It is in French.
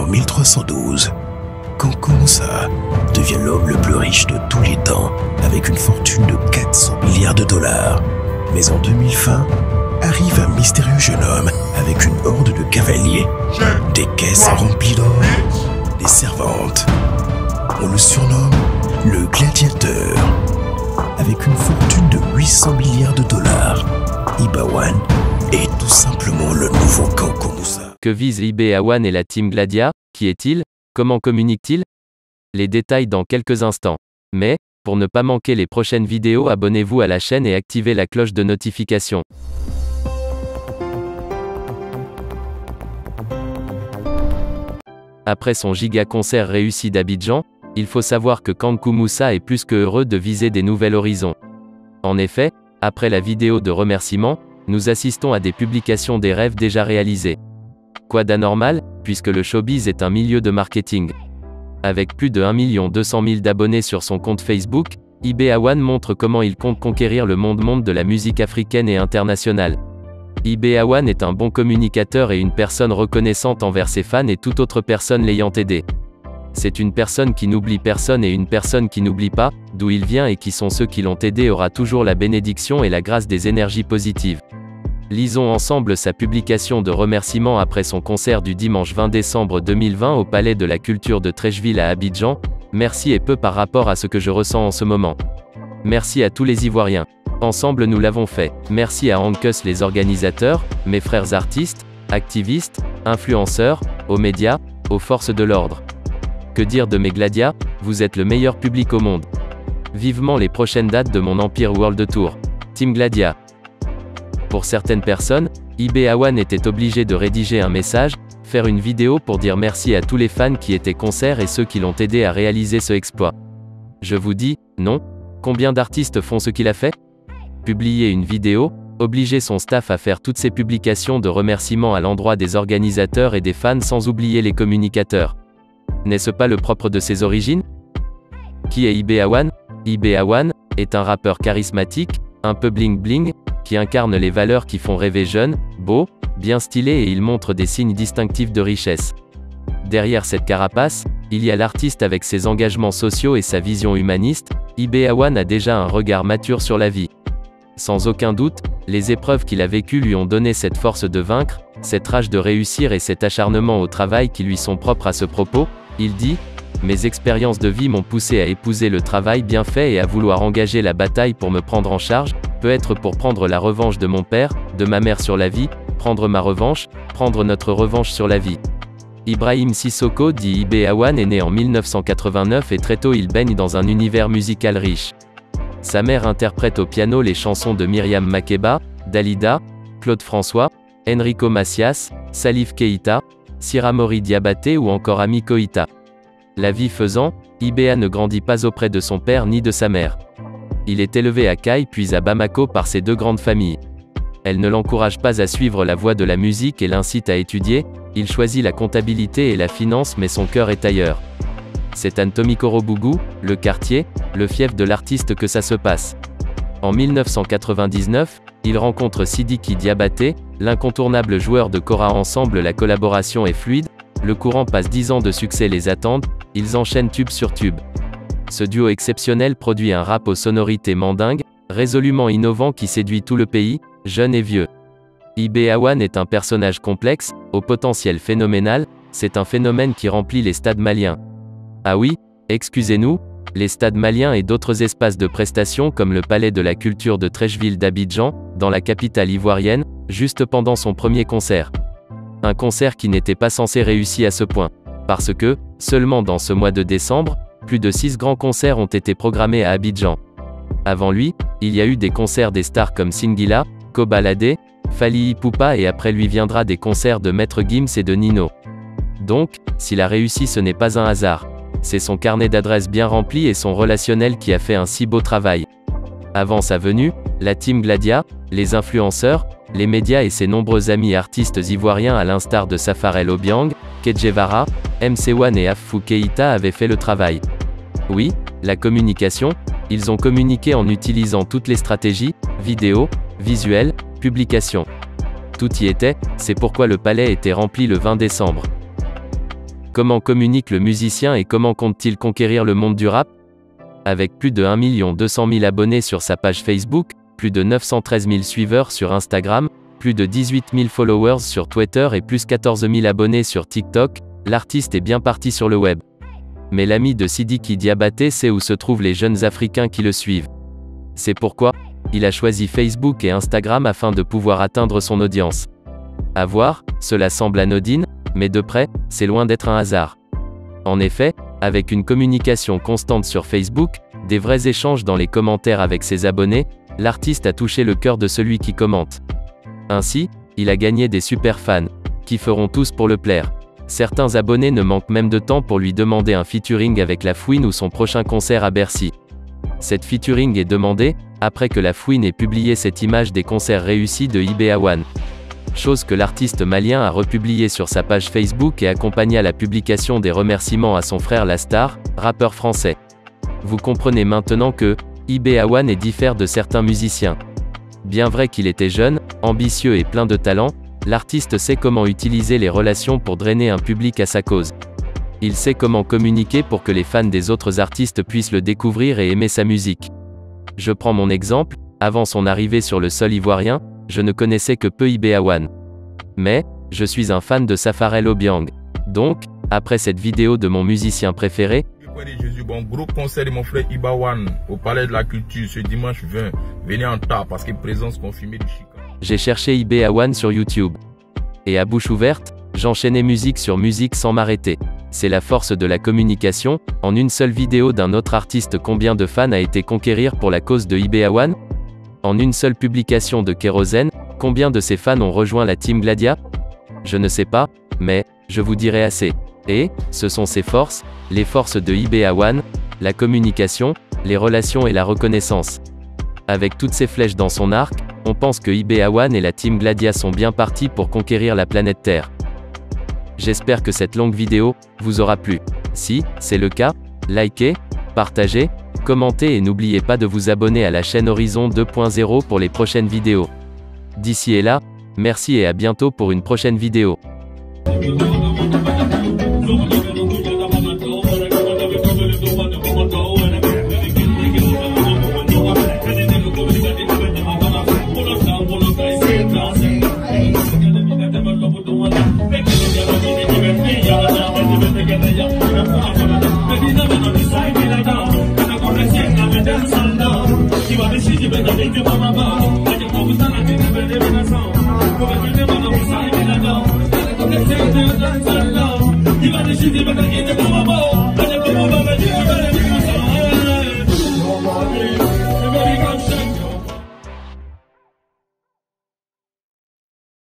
1312, Kankou Moussa devient l'homme le plus riche de tous les temps, avec une fortune de 400 milliards de dollars. Mais en 2020, arrive un mystérieux jeune homme avec une horde de cavaliers, des caisses remplies d'or, des servantes. On le surnomme le gladiateur. Avec une fortune de 800 milliards de dollars, Iba-Wan est tout simplement le nouveau Kankou Moussa. Que vise Iba-Wan et la team Gladia? Qui est-il? Comment communique-t-il? Les détails dans quelques instants. Mais, pour ne pas manquer les prochaines vidéos, abonnez-vous à la chaîne et activez la cloche de notification. Après son giga concert réussi d'Abidjan, il faut savoir que Kankou Moussa est plus que heureux de viser des nouveaux horizons. En effet, après la vidéo de remerciement, nous assistons à des publications des rêves déjà réalisés. Quoi d'anormal, puisque le showbiz est un milieu de marketing. Avec plus de 1 200 000 d'abonnés sur son compte Facebook, Iba-Wan montre comment il compte conquérir le monde de la musique africaine et internationale. Iba-Wan est un bon communicateur et une personne reconnaissante envers ses fans et toute autre personne l'ayant aidé. C'est une personne qui n'oublie personne et une personne qui n'oublie pas d'où il vient et qui sont ceux qui l'ont aidé aura toujours la bénédiction et la grâce des énergies positives. Lisons ensemble sa publication de remerciement après son concert du dimanche 20 décembre 2020 au Palais de la Culture de Treichville à Abidjan. Merci et peu par rapport à ce que je ressens en ce moment. Merci à tous les Ivoiriens. Ensemble nous l'avons fait. Merci à Ankus les organisateurs, mes frères artistes, activistes, influenceurs, aux médias, aux forces de l'ordre. Que dire de mes Gladias? Vous êtes le meilleur public au monde. Vivement les prochaines dates de mon Empire World Tour. Team Gladia. Pour certaines personnes, Iba-Wan était obligé de rédiger un message, faire une vidéo pour dire merci à tous les fans qui étaient concerts et ceux qui l'ont aidé à réaliser ce exploit. Je vous dis, non? Combien d'artistes font ce qu'il a fait? Publier une vidéo, obliger son staff à faire toutes ces publications de remerciements à l'endroit des organisateurs et des fans sans oublier les communicateurs. N'est-ce pas le propre de ses origines? Qui est Iba-Wan? Iba-Wan est un rappeur charismatique, un peu bling bling, qui incarne les valeurs qui font rêver jeune, beau, bien stylé et il montre des signes distinctifs de richesse. Derrière cette carapace, il y a l'artiste avec ses engagements sociaux et sa vision humaniste. Iba-Wan a déjà un regard mature sur la vie. Sans aucun doute, les épreuves qu'il a vécues lui ont donné cette force de vaincre, cette rage de réussir et cet acharnement au travail qui lui sont propres à ce propos. Il dit « Mes expériences de vie m'ont poussé à épouser le travail bien fait et à vouloir engager la bataille pour me prendre en charge, peut-être pour prendre la revanche de mon père, de ma mère sur la vie, prendre ma revanche, prendre notre revanche sur la vie. » Ibrahim Sissoko dit Iba-Wan est né en 1989 et très tôt il baigne dans un univers musical riche. Sa mère interprète au piano les chansons de Myriam Makeba, Dalida, Claude François, Enrico Macias, Salif Keita, Siramori Diabaté ou encore Ami Koïta. La vie faisant, Iba ne grandit pas auprès de son père ni de sa mère. Il est élevé à Caille puis à Bamako par ses deux grandes familles. Elle ne l'encourage pas à suivre la voie de la musique et l'incite à étudier, il choisit la comptabilité et la finance mais son cœur est ailleurs. C'est à Tomikoro-Bougou, le quartier, le fief de l'artiste que ça se passe. En 1999, il rencontre Sidiki Diabaté, l'incontournable joueur de kora ensemble la collaboration est fluide, le courant passe 10 ans de succès les attendent, ils enchaînent tube sur tube. Ce duo exceptionnel produit un rap aux sonorités mandingues, résolument innovant qui séduit tout le pays, jeunes et vieux. Iba-Wan est un personnage complexe, au potentiel phénoménal, c'est un phénomène qui remplit les stades maliens. Ah oui, excusez-nous, les stades maliens et d'autres espaces de prestations comme le Palais de la Culture de Treichville d'Abidjan, dans la capitale ivoirienne, juste pendant son premier concert. Un concert qui n'était pas censé réussir à ce point. Parce que, seulement dans ce mois de décembre, plus de 6 grands concerts ont été programmés à Abidjan. Avant lui, il y a eu des concerts des stars comme Singila, Kobalade, Fally Ipupa et après lui viendra des concerts de Maître Gims et de Nino. Donc, s'il a réussi ce n'est pas un hasard. C'est son carnet d'adresses bien rempli et son relationnel qui a fait un si beau travail. Avant sa venue, la team Gladia, les influenceurs, les médias et ses nombreux amis artistes ivoiriens à l'instar de Safarel Obiang, Kedjevara, MC1 et Afou Keïta avaient fait le travail. Oui, la communication, ils ont communiqué en utilisant toutes les stratégies, vidéos, visuels, publications. Tout y était, c'est pourquoi le palais était rempli le 20 décembre. Comment communique le musicien et comment compte-t-il conquérir le monde du rap? Avec plus de 1 200 000 abonnés sur sa page Facebook, plus de 913 000 suiveurs sur Instagram, plus de 18 000 followers sur Twitter et plus 14 000 abonnés sur TikTok, l'artiste est bien parti sur le web. Mais l'ami de Sidiki Diabaté sait où se trouvent les jeunes Africains qui le suivent. C'est pourquoi il a choisi Facebook et Instagram afin de pouvoir atteindre son audience. À voir, cela semble anodin, mais de près, c'est loin d'être un hasard. En effet, avec une communication constante sur Facebook, des vrais échanges dans les commentaires avec ses abonnés, l'artiste a touché le cœur de celui qui commente. Ainsi, il a gagné des super fans, qui feront tous pour le plaire. Certains abonnés ne manquent même de temps pour lui demander un featuring avec La Fouine ou son prochain concert à Bercy. Cette featuring est demandée, après que La Fouine ait publié cette image des concerts réussis de IBA1. Chose que l'artiste malien a republiée sur sa page Facebook et accompagna la publication des remerciements à son frère Lastar, rappeur français. Vous comprenez maintenant que IBA1 diffère de certains musiciens. Bien vrai qu'il était jeune, ambitieux et plein de talent, l'artiste sait comment utiliser les relations pour drainer un public à sa cause. Il sait comment communiquer pour que les fans des autres artistes puissent le découvrir et aimer sa musique. Je prends mon exemple, avant son arrivée sur le sol ivoirien, je ne connaissais que peu IBA1. Mais, je suis un fan de Safarel Obiang. Donc, après cette vidéo de mon musicien préféré, Bon, gros concert de mon frère IBA1 au Palais de la Culture ce dimanche 20. Venez en tas parce que présence confirmée du Chicago. J'ai cherché IBA1 sur YouTube. Et à bouche ouverte, j'enchaînais musique sur musique sans m'arrêter. C'est la force de la communication. En une seule vidéo d'un autre artiste, combien de fans a été conquérir pour la cause de IBA1? En une seule publication de Kérosène, combien de ses fans ont rejoint la Team Gladia? Je ne sais pas, mais je vous dirai assez. Et, ce sont ses forces, les forces de IBA1, la communication, les relations et la reconnaissance. Avec toutes ces flèches dans son arc, on pense que IBA1 et la Team Gladia sont bien partis pour conquérir la planète Terre. J'espère que cette longue vidéo vous aura plu. Si c'est le cas, likez, partagez, commentez et n'oubliez pas de vous abonner à la chaîne Horizon 2.0 pour les prochaines vidéos. D'ici et là, merci et à bientôt pour une prochaine vidéo. You